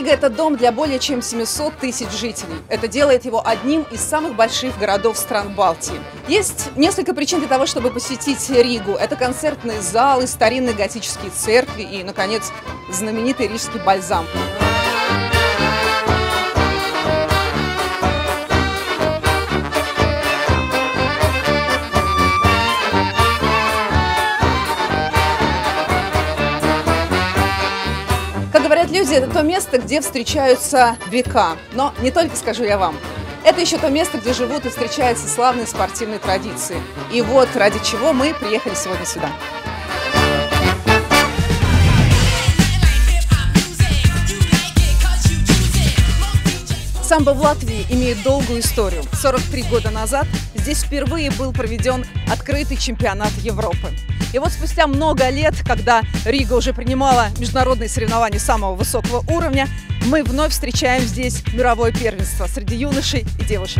Рига – это дом для более чем 700 тысяч жителей. Это делает его одним из самых больших городов стран Балтии. Есть несколько причин для того, чтобы посетить Ригу. Это концертные залы, старинные готические церкви и, наконец, знаменитый рижский бальзам. Как говорят люди, это то место, где встречаются века. Но не только, скажу я вам. Это еще то место, где живут и встречаются славные спортивные традиции. И вот ради чего мы приехали сегодня сюда. Самбо в Латвии имеет долгую историю. 43 года назад здесь впервые был проведен открытый чемпионат Европы. И вот спустя много лет, когда Рига уже принимала международные соревнования самого высокого уровня, мы вновь встречаем здесь мировое первенство среди юношей и девушек.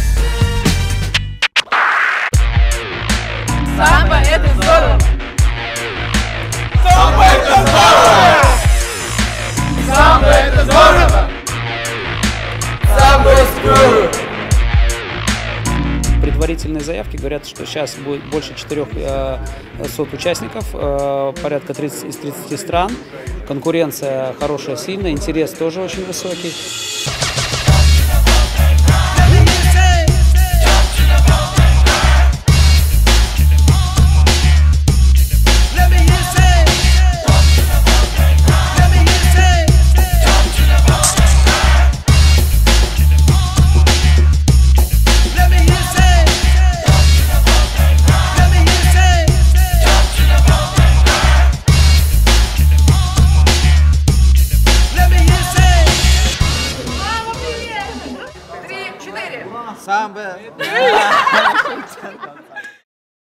Самбо – это здорово! Самбо – это здорово! Самбо – это здорово! Самбо – это здорово! Предварительные заявки говорят, что сейчас будет больше 400 участников, порядка 30 из 30 стран. Конкуренция хорошая, сильная, интерес тоже очень высокий. Самбо!